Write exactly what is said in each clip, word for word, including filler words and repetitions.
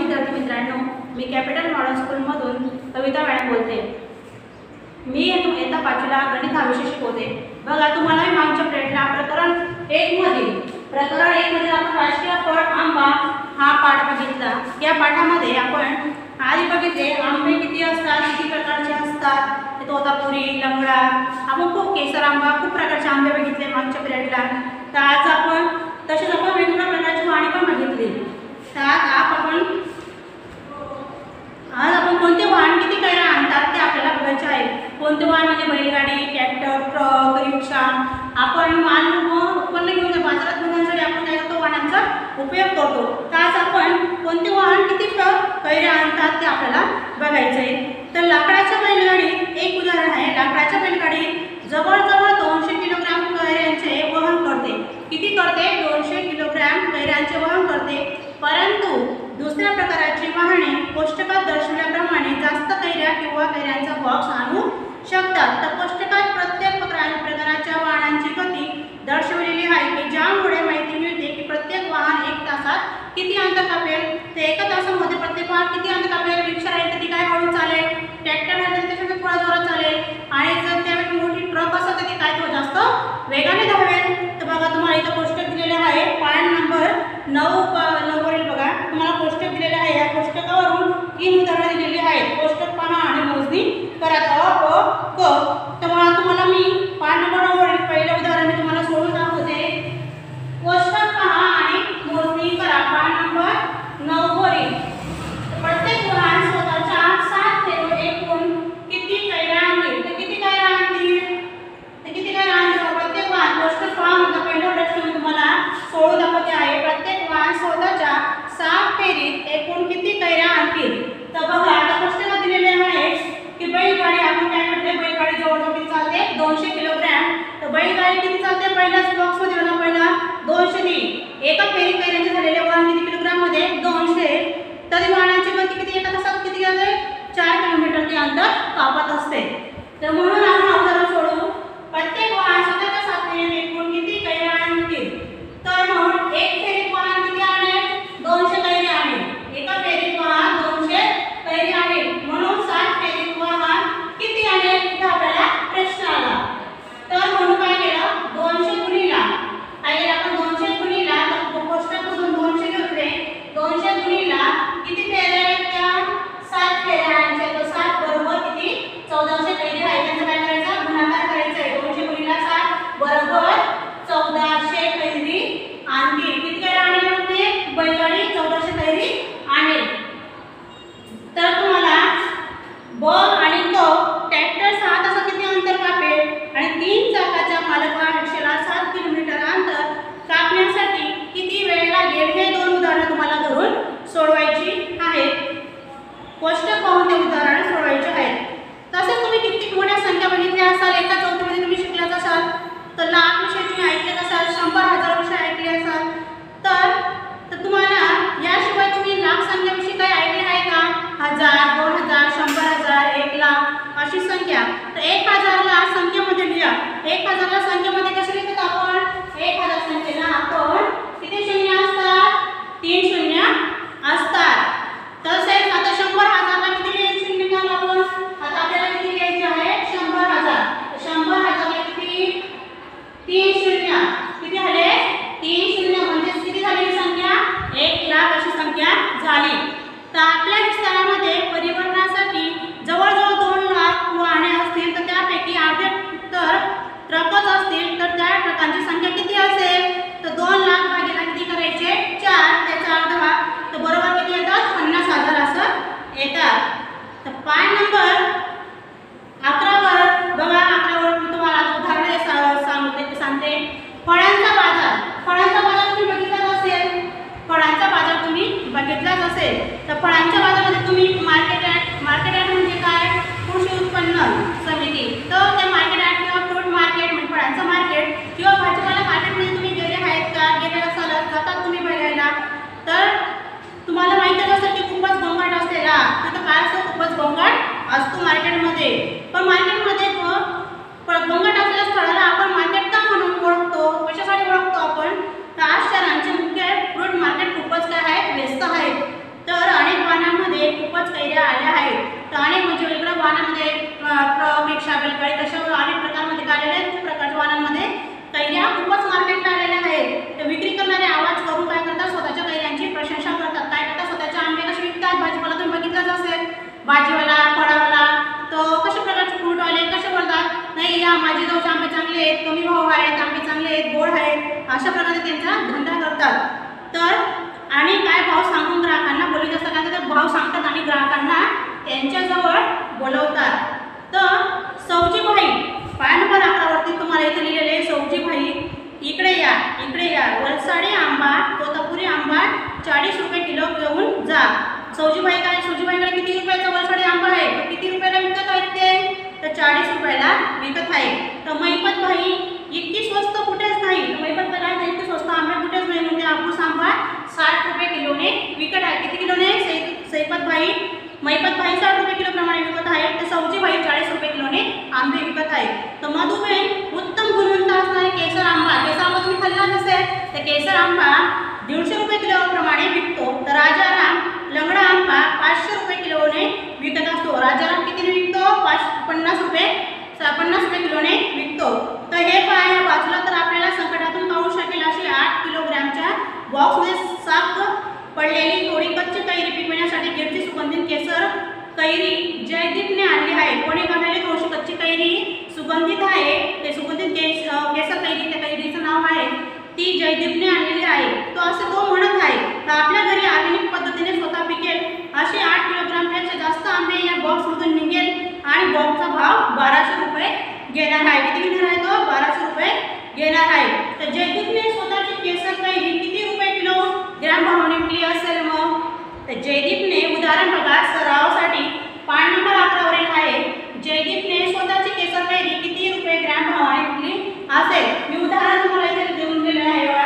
विद्यार्थी मित्रांनो, मी capital modern स्कूलमधून कविता मॅडम बोलते। मी येता पाचवीला गणित हा विषय शिकवते। बघा, तुम्हाला मी मागच्या प्लेटला प्रकरण एक मधील प्रकरण एक मध्ये आपण राष्ट्रीय फळ आंबा हा पाठ बघितला। या पाठामध्ये आपण आधी बघितले आंबे किती असतात, किती प्रकारचे असतात, तोतापुरी, लंगडा, आपण खूप केसर आंबा, खूप प्रकारचे आंबे बघितले मागच्या प्लेटला। तर आज आपण तसेच आपण वेगवेगळ्या प्रकारची वाणी पण बघितली। तर आज आपण आज आपण कोणते वाहन किती कैऱ्या आणतात ते आपल्याला बघायचे आहे। कोणते वाहन म्हणजे बैलगाडी, ट्रॅक्टर, ट्रक, रिक्षा। आपण वाहन उत्पन्न घेऊन बाजारात घेण्यासाठी आपण काय करतो, वाहनांचा उपयोग करतो। तर आज आपण कोणते वाहन किती कैऱ्या आणतात ते आपल्याला बघायचे आहे। तर लाकडाच्या बैलगाडी एक उदाहरण आहे। लाकडाच्या बैलगाडी जवळजवळ दोनशे किलोग्राम कैऱ्यांचे वहन करते। किती करते? दोनशे किलोग्राम कैऱ्यांचे वहन करते। परंतु दुसऱ्या प्रकारची वाहने कोष्टकात दर्शवल्याप्रमाणे जास्त कैऱ्या किंवा कैऱ्यांचा बॉक्स आणू शकतात। तर कोष्टकात प्रत्येक प्रकाराच्या वाहनांची गती दर्शवलेली आहे की ज्यामुळे माहिती मिळते की प्रत्येक वाहन एक तासात किती अंतर कापेल। ते एका तासामध्ये प्रत्येक वाहन किती अंतर कापेल। रिक्षा राहील तर ती काय हळू चालेल, ट्रॅक्टर राहील तर त्याच्यामध्ये थोडा जोरात चालेल, आणि जर त्यावेळी मोठी ट्रक असेल तर ती काय तो जास्त वेगाने धावेल। तर बघा, तुम्हाला इथं कोष्टक दिलेले आहे, पान नंबर नऊ नऊवरील बघा तुम्हाला कोष्टक दिलेले आहे। या कोष्टकावरून तीन उदाहरणे दिलेली आहेत। कोष्टक पहा आणि मोजणी करा। अ प क। तर मला तुम्हाला मी पान नंबर नऊवरील पहिले उदाहरण मी तुम्हाला सोडून दाखवते। कोष्टक पहा आणि मोजणी करा। पान नंबर नऊवरील प्रत्येक वाहन स्वतःच्या सात ते एकूण किती कैऱ्या आणतील। तर किती कैऱ्या आणतील? तर किती कैऱ्या आणतील? प्रत्येक वाहन कोष्टक पहा म्हणजे पहिला प्रश्न मी तुम्हाला सोडून दाखवते आहे। प्रत्येक वाहन स्वतःच्या सात फेरीत एकूण किती कैऱ्या आणतील। तर बघा, आता कोष्टकात दिलेले आहे की बैलगाडी आपण काय म्हटले, बैलगाडी जवळजवळ किती चालते, दोनशे किलोग्रॅम। तर बैलगाडी किती चालते, पहिल्याच बॉक्स मध्ये होता पहिला दोनशे तीन। एका फेरी कैऱ्यांचे झालेले वहन किती किलोग्रॅम मध्ये, दोनशे। तरी वाहनाची गती किती, एका तासात किती असते, चार किलोमीटर चे अंतर कापत असते। तर म्हणून आपण उदाहरण सोडू। प्रत्येक वाहन स्वतःच्या सात फेरीत एकूण किती कैऱ्या आणतील। तर म्हणून एक फेरीत वाहन किती आणेल, दोनशे कैरी आणेल। एका फेरीत वाहन दोनशे कैरी आणेल, म्हणून सात फेरीत वाहन किती आणेल इथे आपल्याला प्रश्न आला। तर म्हणून काय केलं, दोनशे गुणिला आहे आपण दोनशे गुणिला कोष्टकातून दोनशे घेतले, दोनशे गुणिला किती फेऱ्या आहेत त्या सात फेऱ्या आहेत। तर सात बरोबर किती, चौदाशे कैरी आहे। त्यांचा काय करायचा, गुणाकार करायचा आहे। दोनशे गुणिला सात बरोबर चौदाशे कैरी आणतील। किती कैऱ्या आणेल म्हणते, बैलगाडी चौदाशे कैरी आणेल। तर तुम्हाला ब आणि क ट्रॅक्टर सहा तासात किती अंतर कापेल, आणि तीन चाकाच्या मालकाला रिक्षाला सात किलोमीटर अंतर कापण्यासाठी किती वेळ लागेल, हे दोन उदाहरणे तुम्हाला धरून सोडवायची आहेत। कोष्टक पाहून ते उदाहरण सोडवायचे आहेत। तसेच तुम्ही किती मोठ्या संख्या बघितल्या असाल, एका चौथीमध्ये तुम्ही शिकलाच असाल, तर लाख विषय तुम्ही ऐकलेच असाल, शंभर हजार विषय ऐकले असाल। तर तर तुम्हाला याशिवाय तुम्ही लाख संख्याविषयी काही ऐकले आहे का? हजार, दोन हजार, शंभर हजार, एक लाख अशी संख्या। तर एक हजारला संख्येमध्ये लिहा। एक हजारला संख्येमध्ये कशी लिहितात आपण, एक हजार संख्येला आपण किती शून्य असतात, तीन शून्य असतात। तसेच आता शंभर हजारला किती लिहायचे शून्य घालू आपण। आता आपल्याला किती लिहायचे आहे, शंभर हजार। शंभर हजारला किती, तीन शून्य, किती झाले, तीन शून्य, म्हणजे किती झाली संख्या, एक लाख अशी संख्या झाली। तर आपल्या विस्तारामध्ये परिवहनासाठी जवळजवळ दोन लाख वाहने असतील, तर त्यापैकी अर्धे तर ट्रकच असतील, तर त्या ट्रकांची संख्या किती असेल, तर दोन लाख भागीला किती करायचे, चार, त्याचा अर्धा भाग, तर बरोबर किती येतात, पन्नास हजार असं येतात। तर पान नंबर अकरावर बघा, अकरावर मी तुम्हाला उदाहरणे सांगते सांगते फळांचा बाजार। फळांचा बाजार तुम्ही बघितलाच असेल, फळांचा बाजार तुम्ही बघितलाच असेल। तर फळांच्या बाजारामध्ये तुम्ही मार्केट यार्ड, मार्केट यार्ड म्हणजे काय, कृषी उत्पन्न समिती। तर त्या मार्केट यार्ड किंवा फ्रूट मार्केट म्हणजे फळांचं मार्केट किंवा भाजीपाला मार्केटमध्ये तुम्ही गेले आहेत का, गेले असाल, जातात तुम्ही बघायला, तर तुम्हाला माहितीच असेल की खूपच गोंगाट असलेला, तिथं काय असतं, खूपच गोंगाट असतो मार्केटमध्ये। पण मार्केटमध्ये गोंगाट असलेल्या स्थळाला आपण मार्केट का म्हणून ओळखतो, कशासाठी ओळखतो आपण, तर आज शहरांचे मुख्य फ्रूट मार्केट खूपच काय आहे, व्यस्त आहेत। तर अनेक खूपच कैऱ्या आल्या आहेत. तर अनेक म्हणजे वेगवेगळ्या वाहनांमध्ये ट्रक, रिक्षा, बैलगाडी तशा अनेक प्रकारमध्ये आलेल्या आहेत. खूप प्रकारच्या वाहनांमध्ये कैऱ्या खूपच मार्केटला आलेल्या आहेत. तर विक्री करणारे आवाज करून काय करतात, स्वतःच्या कैऱ्यांची प्रशंसा करतात. काय करतात, स्वतःचे आंबे कसे विकतात. भाजीपाला तुम्ही बघितलाच असेल, भाजीवाला, फळावाला तो कशा प्रकारचे फ्रूटवाले कसे बोलतात, नाही या माझे जवळचे आंबे चांगले आहेत, कमी भाव आहेत, आंबे चांगले आहेत, गोड आहेत, अशा प्रकारे त्यांचा धंदा करतात. तर आणि काय भाव सांगून ग्राहकांना बोलत असतात, काय तर भाव सांगतात आणि ग्राहकांना त्यांच्याजवळ बोलवतात. तर सौजीभाई पाय नंबर अकरावरती तुम्हाला इथे लिहिलेले आहे, सौजीभाई इकडे या, इकडे या, वलसाडी आंबा, तोतापुरी आंबा चाळीस रुपये किलो घेऊन जा. सौजीभाई काय, सौजीभाईकडे किती रुपयाचा वलसाडी आंबा आहे, तो किती रुपयाला विकत आहेत ते, तर चाळीस रुपयाला विकत आहे. तर मैपत भाई इतकी स्वस्त कुठेच नाही, मैपत काय इतकी स्वस्त आंबा कुठेच नाही, म्हणजे हापूस आंबा साठ रुपये किलोने विकत आहे. किती किलोने, सैपत भाई मैपत भाई साठ रुपये किलो प्रमाणे विकत आहे. तर सौजीभाई चाळीस रुपये किलोने आंबे विकत आहे. तर मधुबेन उत्तम गुणवंत असणारे केसर आंबा, केसर आंबा तुम्ही खाल्ला नसेल, तर केसर आंबा दीडशे रुपये किलो प्रमाणे विकतो. तर राजाराम लंगडा आंबा पाचशे रुपये किलोने विकत असतो. राजाराम कितीने विकतो, पाच पन्नास रुपये पन्नास रुपये किलोने विकतो. तर हे पाय या बाजूला तर आपल्याला संकटातून काढू शकेल अशी आठ किलोग्रॅमच्या बॉक्समध्ये साफ पडलेली थोडी कच्ची कैरी पिकवण्यासाठी गिरची सुगंधित केसर कैरी जयदीपने आणली आहे. कोणी बनवली, थोडीशी कच्ची कैरी सुगंधित आहे, ते सुगंधित केस केसर कैरी त्या कैरीचं नाव आहे, ती जयदीपने आणलेली आहे. तो असं तो म्हणत आहे. तर आपल्या घरी ऑर्गॅनिक पद्धतीने स्वतः पिकेल असे आठ किलोग्रामपेक्षा जास्त आंबे या बॉक्समधून निघेल आणि बॉक्सचा भाव बाराशे रुपये घेणार आहे. किती घेणार आहे तो, बाराशे रुपये घेणार आहे. तर जयदीपने स्वतःची केसर कैरी किती रुपये किलो ग्राम भावाने विकली असेल मग, तर जयदीपने उदाहरण बघा सरावासाठी पान नंबर अकरावरील आहे. जयदीपने स्वतःची केसर कैरी किती रुपये ग्राम भावाने विकली असेल. मी उदाहरण तुम्हाला इथे देऊन दिलेलं आहे बघा.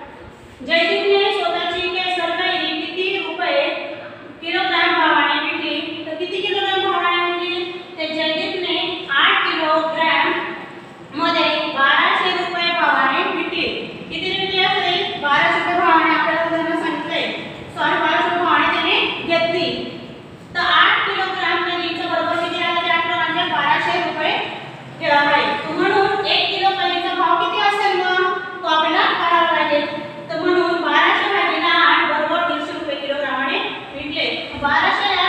जयदीपने स्वतःची केसर कैरी किती रुपये किलोग्राम भावाने विकली, तर किती किलोग्राम भावाने विकली, तर जयदीपने आठ किलोग्राम मध्ये बाराशे रुपये भावाने विकली. किती विकली असेल, बाराशे रुपये भावाने आपल्याला उदाहरण सांगितलंय, सॉरी बाराशे रुपये भावाने त्याने घेतली. तर आठ किलोग्राम कैरीचं बरोबर किती आहे, ते आठ किलो बाराशे रुपये आहे. म्हणून एक किलो कैरीचा भाव किती असेल मग, तो आपल्याला काढावा लागेल. तर म्हणून बाराशे भागीला आठ बरोबर दीडशे रुपये किलोग्रामाने विकले. बाराशेला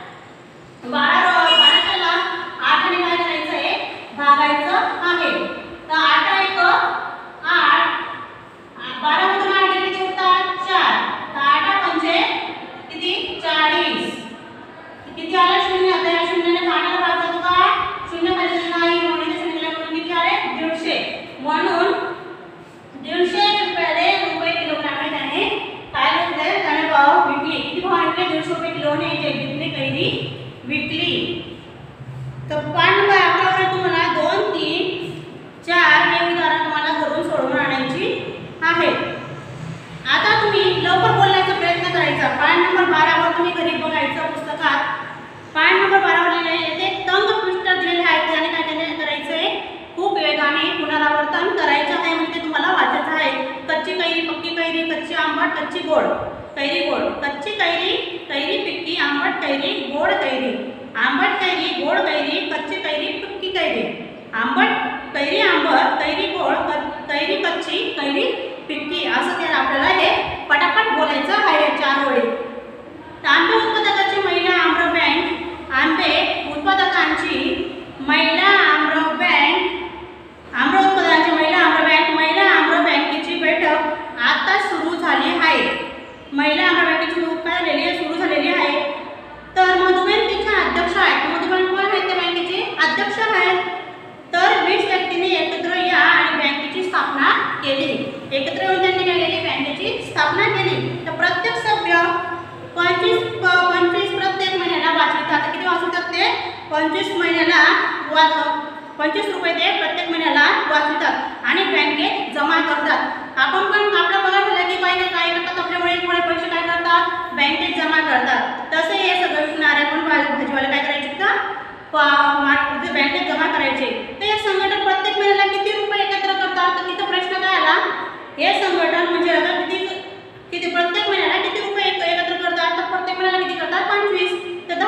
बारा बाराशेला आठने काय करायचं आहे, भागायचं आहे. तर आठ एक आठ, बारा मधून आठ गेले किती होतात, चार. तर आठ म्हणजे किती, चाळीस. किती आला, शून्य. आता या शून्याने आठाला भाग जातो का, शून्य खाली नाही, म्हणून इथे शून्य म्हणून किती आले, दीडशे. म्हणून दीडशे रुपये रुपये किलोग्रामने त्याने काय घेतले, त्याने भाव विकली. किती भाव विकले, दीडशे रुपये किलोने जयदीपने कैरी विकली. तर पान नंबर अकरावर तुम्हाला दोन तीन चार हे उदाहरण तुम्हाला घरून सोडवून आणायची आहे. आता तुम्ही लवकर बोलण्याचा प्रयत्न करायचा. पान नंबर बारावर तुम्ही घरी बघायचं पुस्तकात, पान नंबर बारावर लिहिलेले येथे तंग पृष्ठ दिलेले आहेत, त्याने काय त्याने करायचंय, खूप वेगाने पुनरावर्तन करायचं आहे, म्हणजे तुम्हाला वाचायचं आहे. कच्ची कैरी, पक्की कैरी, कच्ची आंबट, कच्ची गोड, कैरी गोड, कच्ची कैरी, कैरी पिक्की, आंबट कैरी, गोड कैरी, आंबट कैरी, गोड कैरी, कच्ची कैरी, पिक्की कैरी, आंबट कैरी, आंबट कैरी, गोड कैरी, कच्ची कैरी, पिक्की, असं ते आपल्याला हे पटापट बोलायचं आहे, चार ओळी. आंबे उत्पादकाची महिला आम्र बँक, आंबे उत्पादकांची महिला आम्र बँक, आम्र उत्पादनाची महिला आम्र बँक, महिला आम्र बँकेची बैठक आता सुरू झाली आहे. महिला आम्र बँकेची काय झालेली आहे, सुरू झालेली आहे. तर मधुबेन तिच्या अध्यक्ष आहेत. मधुबेन कोण आहेत, त्या बँकेचे अध्यक्ष आहेत. तर वीस व्यक्तींनी एकत्र या आणि बँकेची स्थापना केली. एकत्र येऊन त्यांनी केलेली बँकेची स्थापना केली. तर प्रत्येक सभ्य पंचवीस पंचवीस प्रत्येक महिन्याला वाचवितात. किती वाचवतात ते, पंचवीस महिन्याला वाच पंचवीस रुपये ते प्रत्येक महिन्याला वाचवितात आणि बँकेत जमा करतात. आपण पण आपल्या पगार झाला की काही काय करतात, आपल्या वेळेत थोडे पैसे काय करतात, बँकेत जमा करतात. तसे हे सगळं विकणारे पण भाजीवाले काय करायचे तर बँकेत जमा करायचे. तर हे संघटन प्रत्येक महिन्याला किती रुपये एकत्र करतात, तर तिथं प्रश्न काय आला, हे संघटन म्हणजे आता किती किती प्रत्येक महिन्याला किती रुपये एकत्र करतात, तर प्रत्येक महिन्याला किती करतात, पंचवीस. तर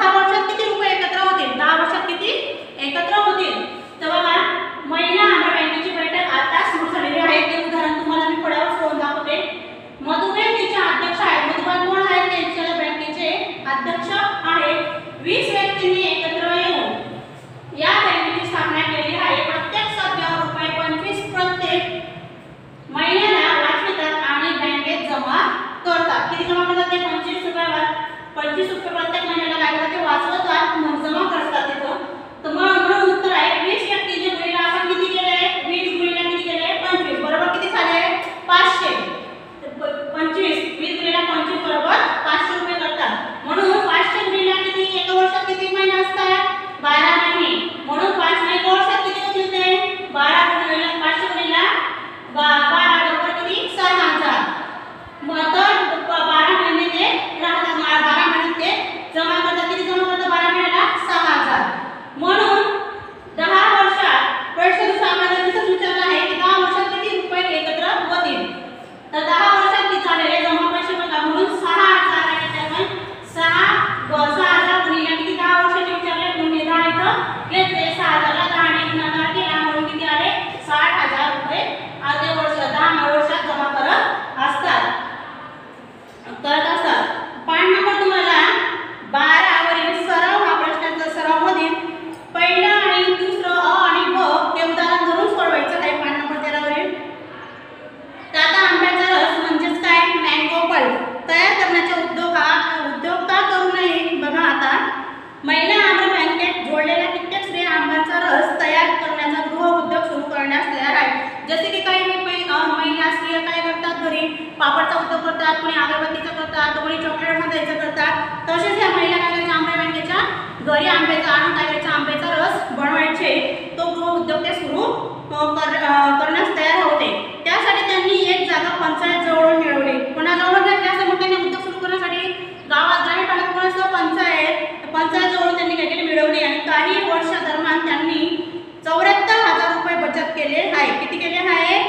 पंचवीस रुपये प्रत्येक महिन्याला काय करतात ते वाचवतात, मग जमा करतात तिथं. तर मग म्हणून उत्तर आहे वीस व्यक्तीच्या गुणीला आपण किती केले, वीस गुणीला किती केले पंचवीस, बरोबर किती झाले पाचशे. पंचवीस वीस गुणीला पंचवीस बरोबर पाचशे रुपये करतात. म्हणून पाचशे गुणीला किती, एका वर्षात किती महिने असतात, बारा महिने. म्हणून पाच महिने एका वर्षात किती होतील ते बारा गुणीला पाचशे गुणीला बारा बरोबर किती सहा हजार. मग तर बारा महिने ते राहतात, बारा महिने ते जमा करतात. किती जमा करतात बारा महिन्याला सहा हजार. म्हणून दहा वर्षात प्रश्न दुसरा आपल्याला तसंच विचारला आहे की दहा वर्षात किती रुपये एकत्र होतील. तर दहा वर्षात किती झालेले जमा पैसे बघा. म्हणून सहा हजार आहे त्यामुळे सहा सहा हजार गुणिले किती दहा वर्षाचे विचारले, म्हणून दहा इथं घेतले. सहा हजारला दहा आणि गुणाकार केला म्हणून किती आले साठ हजार रुपये अर्धे वर्ष दहा वर्षात जमा करत असतात करत असतात. पान नंबर तुम्हाला बारा वरील सराव हा प्रश्नाचा सराव मधील पहिला आणि दुसरं अ आणि ब हे उदाहरण धरून सोडवायचं आहे. पान नंबर तेरा वरील आता आंब्याचा रस म्हणजेच काय, मँगो पल्प तयार करण्याचा उद्योग हा उद्योग का करू नये. बघा आता महिला आम्र बँकेत जोडलेल्या कित्येक स्त्रिया आंब्याचा रस तयार करण्याचा गृह उद्योग सुरू करण्यास तयार आहे. जसे की काही महिला स्त्रिया काय करतात, घरी पापडचा उद्योग करतात, कोणी अगरबत्तीचा करतात, कोणी चॉकलेट बनवायचं करतात. तसेच या महिला काय करायच्या आंबा बँकेच्या घरी आंब्याचा आणून काय करायचा आंब्याचा रस बनवायचे तो गृह उद्योग ते सुरू करण्यास तयार होते. त्यासाठी त्यांनी एक जागा पंचायत जवळ मिळवली. कोणाजवळ घेतली असं मग त्यांनी उद्योग सुरू करण्यासाठी गावात ग्रामीण भागात कोणाचं पंचायत पंचायत जवळ त्यांनी काय केली मिळवली. आणि काही वर्षादरम्यान त्यांनी चौऱ्याहत्तर हजार रुपये बचत केले आहे. किती केले आहे,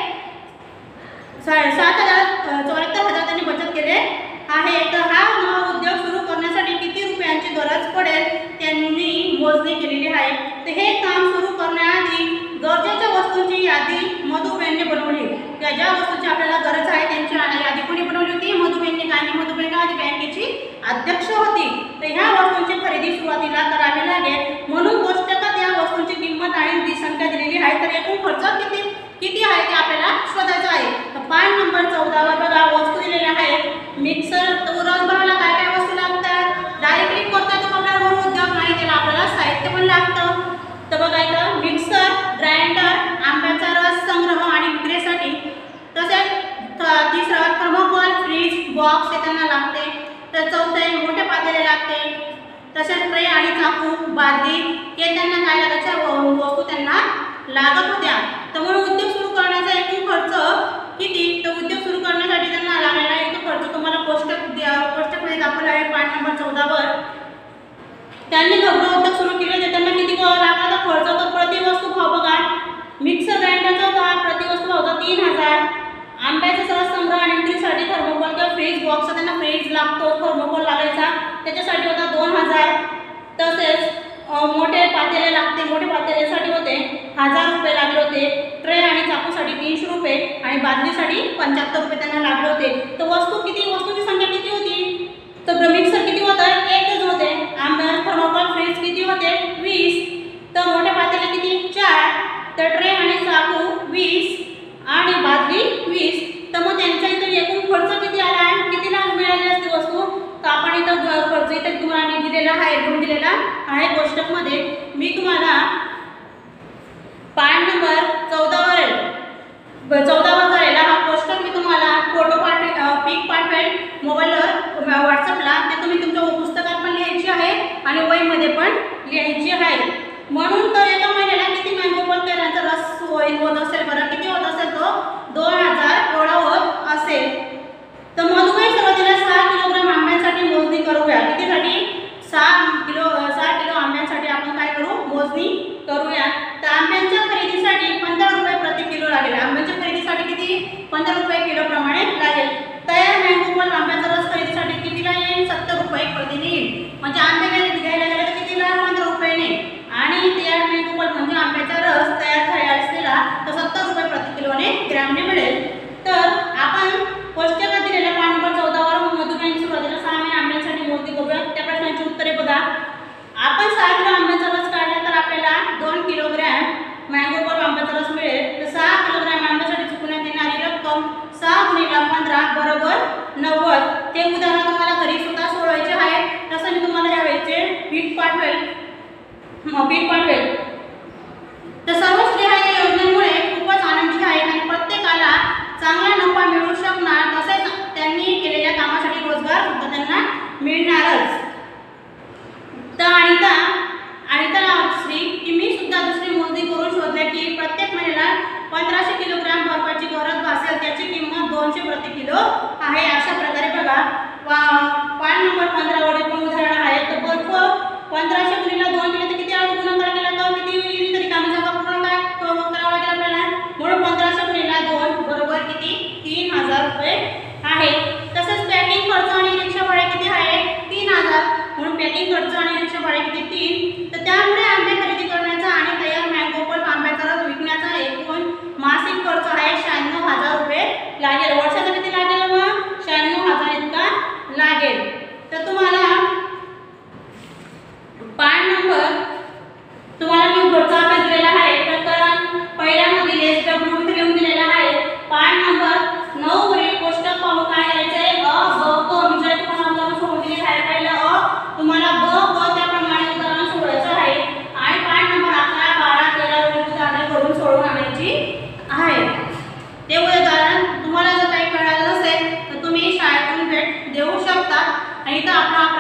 सात हजार चौऱ्याहत्तर हजार त्यांनी बचत केले आहे. तर हा नवा उद्योग सुरू करण्यासाठी किती रुपयांची गरज पडेल त्यांनी मोजणी केलेली आहे. तर हे काम सुरू करण्याआधी गरजेच्या वस्तूंची यादी मधुबेनने बनवली. त्या ज्या वस्तूंची आपल्याला गरज आहे त्यांची यादी कोणी बनवली होती, मधुबेनने. काय मधुबेन काय बँकेची अध्यक्ष होती. तर ह्या वस्तूंची खरेदी सुरुवातीला करावी लागेल म्हणून कोष्टकात या वस्तूंची किंमत आणि ती संख्या दिलेली आहे. तर एकूण खर्च किती किती आहे ते आपल्याला शोधायचं आहे. तर पान नंबर चौदावर बघा वस्तू दिलेल्या आहेत. मिक्सर तो रस बनवायला काय काय वस्तू लागतात, डायरेक्टली करता तो आपल्याला गृह उद्योग नाही, त्याला आपल्याला साहित्य पण लागतं. तर बघा इथं मिक्सर, ग्राइंडर, आंब्याचा रस संग्रह आणि विक्रीसाठी. तसेच तिसरं थर्मोकॉल, फ्रीज, बॉक्स हे त्यांना लागते. तर चौथे मोठे पातेले लागते. तसेच ट्रे आणि चाकू, बादली हे त्यांना काय लागायच्या वस्तू त्यांना लागत होत्या. तर म्हणून उद्योग सुरू करण्याचा एकूण खर्च किती, तर उद्योग सुरू करण्यासाठी त्यांना लागलेला एकूण खर्च तुम्हाला कोष्टक कोष्टकमध्ये दाखवला आहे. पान नंबर चौदावर त्यांनी गृह उद्योग सुरू केले तर त्यांना किती लागला तर खर्च होता प्रति वस्तू भाव बघा. मिक्सर ग्राइंडरचा होता प्रति वस्तू भाव होता तीन हजार. आंब्याचा रस संग्रह आणि विक्रीसाठी थर्मोकॉल किंवा फ्रीज बॉक्स त्यांना फ्रीज लागतो, थर्मोकॉल लागायचा त्याच्यासाठी होता दोन हजार. तसेच मोठे पातेले लागते, मोठे पातेल्यासाठी होते हजार रुपये लागले होते. ट्रे आणि चाकूसाठी तीनशे रुपये आणि बादलीसाठी पंच्याहत्तर रुपये त्यांना लागले होते. तर वस्तू किती, वस्तूची संख्या किती होती, तर मिक्सर किती होतं एकच होते. आंब्या थर्मोकॉल फ्रीज किती होते वीस. तर मोठे पातेले किती चार. तर ट्रे आणि चाकू वीस आणि बादली वीस. तर मग त्यांच्या इथं एकूण खर्च किती आला आहे, कितीला मिळाली असते वस्तू. तर आपण इथं खर्च इथं तुम्हाला दिलेला आहे, लिहून दिलेला आहे कोष्टकमध्ये. मी तुम्हाला पान नंबर चौदावर चौदावर झालेला हा कोष्टक मी तुम्हाला फोटो पाठवे पिक पाठवेल मोबाईलवर व्हॉट्सअपला. ते तुम्ही तुमच्या पुस्तकात पण लिहायची आहे आणि वहीमध्ये पण लिहायची आहे. म्हणून तर एका महिन्याला किती मँगो पल्प तयारांचा रस होत असेल बरं, किती होत असेल तो दोन हजार एवढा होत असेल. तर मधुमेह सुरुवातीला सहा किलोग्राम आंब्यांसाठी मोजणी करूया. कितीसाठी सहा किलो सहा किलो आंब्यांसाठी आपण काय करू मोजणी करूया. तर आंब्यांच्या खरेदीसाठी पंधरा रुपये प्रति किलो लागेल. आंब्यांच्या खरेदीसाठी किती पंधरा रुपये किलो प्रमाणे लागेल. तयार मँगो पल्प आंब्याचा रस खरेदीसाठी कितीला येईल सत्तर रुपये प्रतिने येईल. म्हणजे आंबे घ्यायला गेले तर कितीला पंधरा रुपयाने. आणि तयार मँगो पल्प म्हणजे आंब्याचा रस तयार झालेला असलेला तर सत्तर रुपये प्रति किलोने ग्रॅमने मिळेल. तर आपण आणि इथं आपला